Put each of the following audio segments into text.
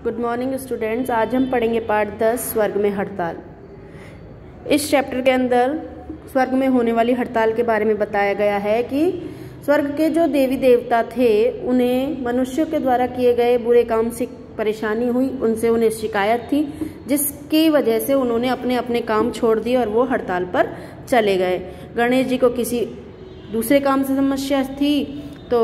Good morning students. आज हम पढ़ेंगे पाठ 10 स्वर्ग में हड़ताल। इस चैप्टर के अंदर स्वर्ग में होने वाली हड़ताल के बारे में बताया गया है कि स्वर्ग के जो देवी देवता थे उन्हें मनुष्यों के द्वारा किए गए बुरे काम से परेशानी हुई, उनसे उन्हें शिकायत थी, जिसकी वजह से उन्होंने अपने अपने काम छोड़ दिए और वो हड़ताल पर चले गए। गणेश जी को किसी दूसरे काम से समस्या थी तो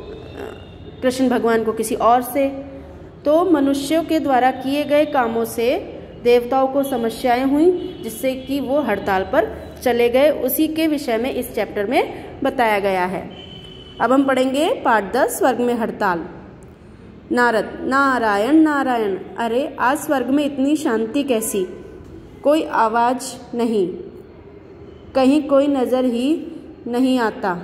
कृष्ण भगवान को किसी और से। तो मनुष्यों के द्वारा किए गए कामों से देवताओं को समस्याएं हुई, जिससे कि वो हड़ताल पर चले गए। उसी के विषय में इस चैप्टर में बताया गया है। अब हम पढ़ेंगे पाठ 10 स्वर्ग में हड़ताल। नारद: नारायण नारायण, अरे आज स्वर्ग में इतनी शांति कैसी? कोई आवाज नहीं, कहीं कोई नजर ही नहीं आता।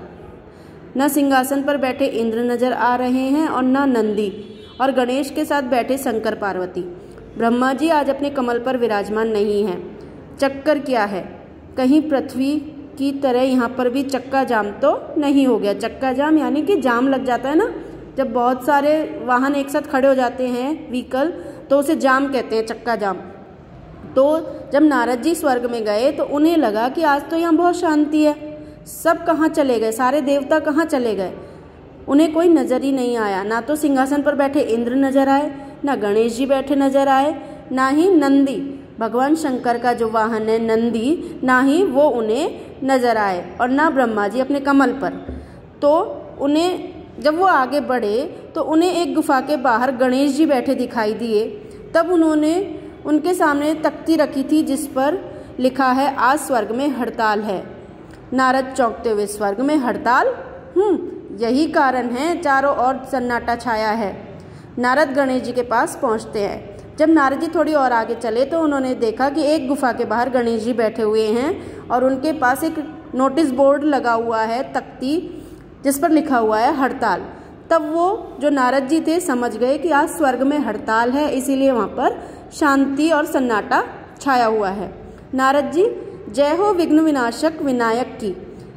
न सिंहासन पर बैठे इंद्र नजर आ रहे हैं और न नंदी, और गणेश के साथ बैठे शंकर पार्वती। ब्रह्मा जी आज अपने कमल पर विराजमान नहीं हैं। चक्कर क्या है? कहीं पृथ्वी की तरह यहाँ पर भी चक्का जाम तो नहीं हो गया? चक्का जाम यानी कि जाम लग जाता है ना, जब बहुत सारे वाहन एक साथ खड़े हो जाते हैं व्हीकल, तो उसे जाम कहते हैं, चक्का जाम। तो जब नारद जी स्वर्ग में गए तो उन्हें लगा कि आज तो यहाँ बहुत शांति है, सब कहाँ चले गए, सारे देवता कहाँ चले गए? उन्हें कोई नजर ही नहीं आया। ना तो सिंहासन पर बैठे इंद्र नजर आए, ना गणेश जी बैठे नजर आए, ना ही नंदी, भगवान शंकर का जो वाहन है नंदी, ना ही वो उन्हें नजर आए, और ना ब्रह्मा जी अपने कमल पर। तो उन्हें जब वो आगे बढ़े तो उन्हें एक गुफा के बाहर गणेश जी बैठे दिखाई दिए। तब उन्होंने उनके सामने तख्ती रखी थी जिस पर लिखा है आज स्वर्ग में हड़ताल है। नारद चौंकते हुए: स्वर्ग में हड़ताल? यही कारण है चारों ओर सन्नाटा छाया है। नारद गणेश जी के पास पहुंचते हैं। जब नारद जी थोड़ी और आगे चले तो उन्होंने देखा कि एक गुफा के बाहर गणेश जी बैठे हुए हैं और उनके पास एक नोटिस बोर्ड लगा हुआ है, तख्ती, जिस पर लिखा हुआ है हड़ताल। तब वो जो नारद जी थे समझ गए कि आज स्वर्ग में हड़ताल है, इसीलिए वहाँ पर शांति और सन्नाटा छाया हुआ है। नारद जी: जय हो विघ्न विनाशक विनायक की,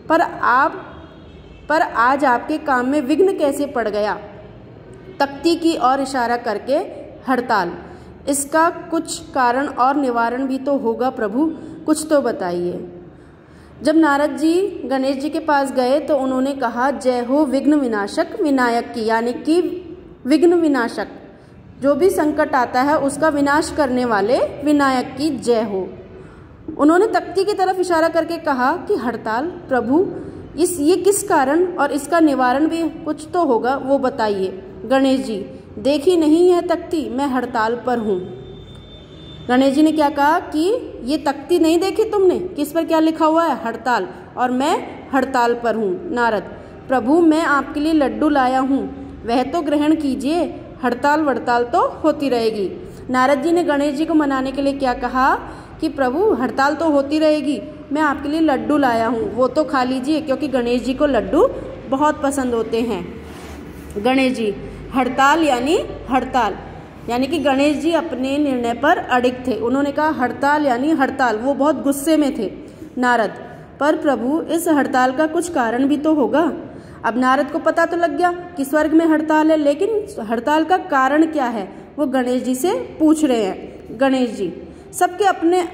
पर आज आपके काम में विघ्न कैसे पड़ गया? तख्ती की ओर इशारा करके: हड़ताल, इसका कुछ कारण और निवारण भी तो होगा प्रभु, कुछ तो बताइए। जब नारद जी गणेश जी के पास गए तो उन्होंने कहा: जय हो विघ्न विनाशक विनायक की, यानी कि विघ्न विनाशक, जो भी संकट आता है उसका विनाश करने वाले विनायक की जय हो। उन्होंने तख्ती की तरफ इशारा करके कहा कि हड़ताल प्रभु, ये किस कारण, और इसका निवारण भी कुछ तो होगा, वो बताइए। गणेश जी: देखी नहीं है तख्ती, मैं हड़ताल पर हूँ। गणेश जी ने क्या कहा कि ये तख्ती नहीं देखी तुमने, किस पर क्या लिखा हुआ है? हड़ताल, और मैं हड़ताल पर हूँ। नारद: प्रभु मैं आपके लिए लड्डू लाया हूँ, वह तो ग्रहण कीजिए, हड़ताल वड़ताल तो होती रहेगी। नारद जी ने गणेश जी को मनाने के लिए क्या कहा कि प्रभु हड़ताल तो होती रहेगी, मैं आपके लिए लड्डू लाया हूँ, वो तो खा लीजिए, क्योंकि गणेश जी को लड्डू बहुत पसंद होते हैं। गणेश जी: हड़ताल यानी हड़ताल, यानी कि गणेश जी अपने निर्णय पर अडिग थे। उन्होंने कहा हड़ताल यानी हड़ताल, वो बहुत गुस्से में थे। नारद: पर प्रभु इस हड़ताल का कुछ कारण भी तो होगा। अब नारद को पता तो लग गया कि स्वर्ग में हड़ताल है, लेकिन हड़ताल का कारण क्या है वो गणेश जी से पूछ रहे हैं। गणेश जी: सबके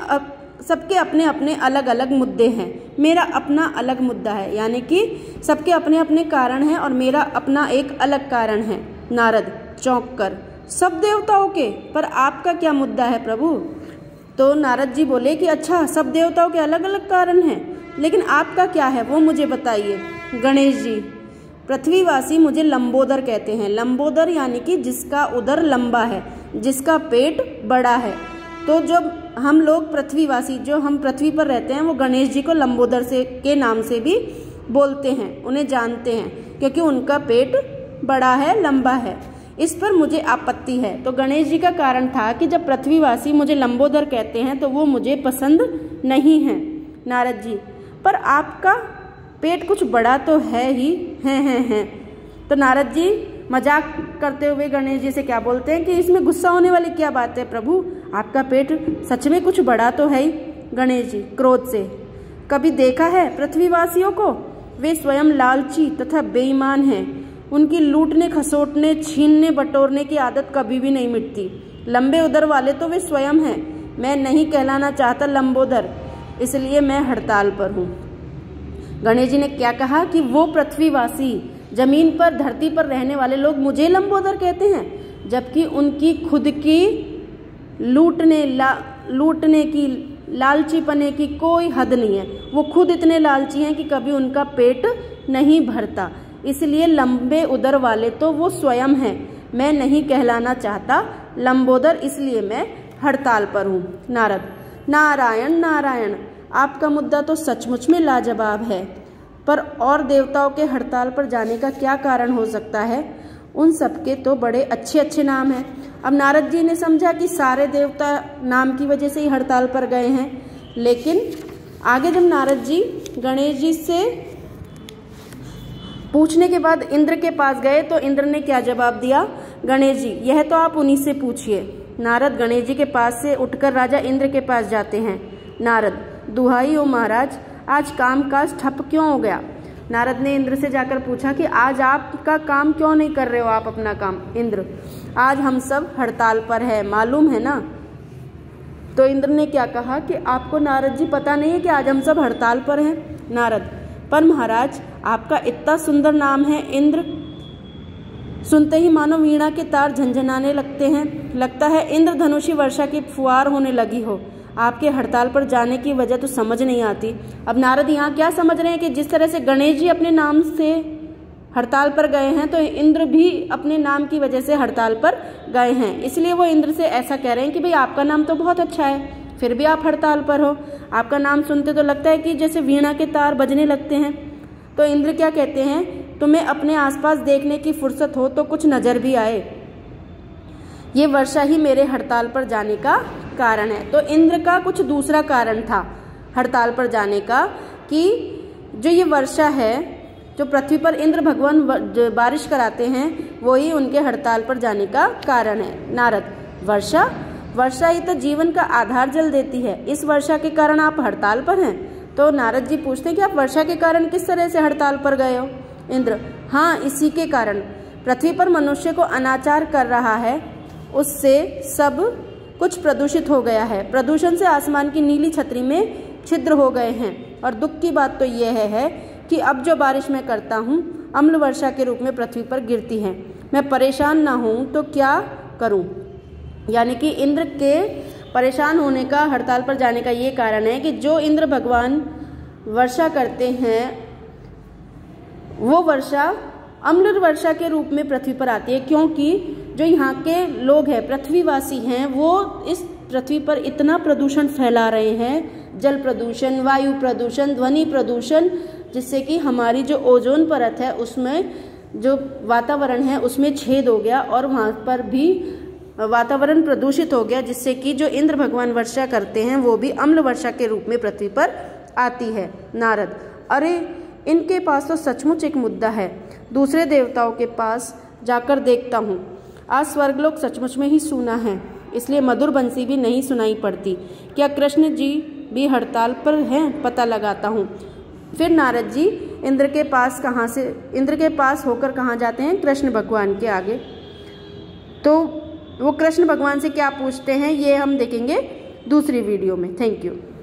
अपने अपने अलग अलग मुद्दे हैं, मेरा अपना अलग मुद्दा है, यानी कि सबके अपने अपने कारण हैं और मेरा अपना एक अलग कारण है। नारद चौंक कर: सब देवताओं के, पर आपका क्या मुद्दा है प्रभु? तो नारद जी बोले कि अच्छा, सब देवताओं के अलग अलग कारण हैं, लेकिन आपका क्या है वो मुझे बताइए। गणेश जी: पृथ्वीवासी मुझे लंबोदर कहते हैं। लंबोदर यानी कि जिसका उदर लंबा है, जिसका पेट बड़ा है। तो जब हम लोग पृथ्वीवासी, जो हम पृथ्वी पर रहते हैं, वो गणेश जी को लंबोदर के नाम से भी बोलते हैं, उन्हें जानते हैं, क्योंकि उनका पेट बड़ा है, लंबा है। इस पर मुझे आपत्ति है। तो गणेश जी का कारण था कि जब पृथ्वीवासी मुझे लंबोदर कहते हैं तो वो मुझे पसंद नहीं है। नारद जी: पर आपका पेट कुछ बड़ा तो है ही, है। तो नारद जी मजाक करते हुए गणेश जी से क्या बोलते हैं कि इसमें गुस्सा होने वाली क्या बात है प्रभु, आपका पेट सच में कुछ बड़ा तो है ही। गणेश जी क्रोध से: कभी देखा है पृथ्वीवासियों को? वे स्वयं लालची तथा बेईमान हैं। उनकी लूटने, खसोटने, छीनने, बटोरने की आदत कभी भी नहीं मिटती। लंबे उदर वाले तो वे स्वयं हैं। मैं नहीं कहलाना चाहता लंबोदर, इसलिए मैं हड़ताल पर हूँ। गणेश जी ने क्या कहा कि वो पृथ्वीवासी, जमीन पर, धरती पर रहने वाले लोग मुझे लंबोदर कहते हैं, जबकि उनकी खुद की लूटने की, लालचीपने की कोई हद नहीं है। वो खुद इतने लालची हैं कि कभी उनका पेट नहीं भरता। इसलिए लंबे उदर वाले तो वो स्वयं हैं। मैं नहीं कहलाना चाहता लंबोदर, इसलिए मैं हड़ताल पर हूँ। नारद: नारायण नारायण, आपका मुद्दा तो सचमुच में लाजवाब है, पर और देवताओं के हड़ताल पर जाने का क्या कारण हो सकता है? उन सबके तो बड़े अच्छे अच्छे नाम हैं। अब नारद जी ने समझा कि सारे देवता नाम की वजह से ही हड़ताल पर गए हैं, लेकिन आगे जब नारद जी गणेश जी से पूछने के बाद इंद्र के पास गए तो इंद्र ने क्या जवाब दिया? गणेश जी, यह तो आप उन्हीं से पूछिए। नारद गणेश जी के पास से उठकर राजा इंद्र के पास जाते हैं। नारद: दुहाई हो महाराज, आज कामकाज ठप क्यों हो गया? नारद ने इंद्र से जाकर पूछा कि आज आपका काम क्यों नहीं कर रहे हो आप अपना काम? इंद्र: आज हम सब हड़ताल पर है, मालूम है ना? तो इंद्र ने क्या कहा कि आपको नारद जी पता नहीं है कि आज हम सब हड़ताल पर हैं? नारद: पर महाराज, आपका इतना सुंदर नाम है इंद्र, सुनते ही मानो वीणा के तार झंझनाने लगते हैं। लगता है इंद्रधनुषी वर्षा की फुहार होने लगी हो। आपके हड़ताल पर जाने की वजह तो समझ नहीं आती। अब नारद यहाँ क्या समझ रहे हैं कि जिस तरह से गणेश जी अपने नाम से हड़ताल पर गए हैं, तो इंद्र भी अपने नाम की वजह से हड़ताल पर गए हैं। इसलिए वो इंद्र से ऐसा कह रहे हैं कि भाई आपका नाम तो बहुत अच्छा है, फिर भी आप हड़ताल पर हो। आपका नाम सुनते तो लगता है कि जैसे वीणा के तार बजने लगते हैं। तो इंद्र क्या कहते हैं? तुम्हें अपने आसपास देखने की फुर्सत हो तो कुछ नजर भी आए। ये वर्षा ही मेरे हड़ताल पर जाने का कारण है। तो इंद्र का कुछ दूसरा कारण था हड़ताल पर जाने का, कि जो ये वर्षा है, जो पृथ्वी पर इंद्र भगवान बारिश कराते हैं, वही उनके हड़ताल पर जाने का कारण है। नारद: वर्षा ही तो जीवन का आधार जल देती है, इस वर्षा के कारण आप हड़ताल पर हैं? तो नारद जी पूछते हैं कि आप वर्षा के कारण किस तरह से हड़ताल पर गए हो? इंद्र: हाँ, इसी के कारण। पृथ्वी पर मनुष्य को अनाचार कर रहा है, उससे सब कुछ प्रदूषित हो गया है। प्रदूषण से आसमान की नीली छतरी में छिद्र हो गए हैं। और दुख की बात तो यह है कि अब जो बारिश मैं करता हूँ, अम्ल वर्षा के रूप में पृथ्वी पर गिरती है। मैं परेशान ना हूँ तो क्या करूँ? यानी कि इंद्र के परेशान होने का, हड़ताल पर जाने का ये कारण है कि जो इंद्र भगवान वर्षा करते हैं, वो वर्षा अम्ल वर्षा के रूप में पृथ्वी पर आती है, क्योंकि जो यहाँ के लोग हैं, पृथ्वीवासी हैं, वो इस पृथ्वी पर इतना प्रदूषण फैला रहे हैं, जल प्रदूषण, वायु प्रदूषण, ध्वनि प्रदूषण, जिससे कि हमारी जो ओजोन परत है, उसमें जो वातावरण है उसमें छेद हो गया और वहाँ पर भी वातावरण प्रदूषित हो गया, जिससे कि जो इंद्र भगवान वर्षा करते हैं वो भी अम्ल वर्षा के रूप में पृथ्वी पर आती है। नारद: अरे, इनके पास तो सचमुच एक मुद्दा है। दूसरे देवताओं के पास जाकर देखता हूँ। आज स्वर्गलोक सचमुच में ही सूना है, इसलिए मधुर बंसी भी नहीं सुनाई पड़ती। क्या कृष्ण जी भी हड़ताल पर हैं? पता लगाता हूँ। फिर नारद जी इंद्र के पास होकर कहाँ जाते हैं? कृष्ण भगवान के आगे। तो वो कृष्ण भगवान से क्या पूछते हैं, ये हम देखेंगे दूसरी वीडियो में। Thank you.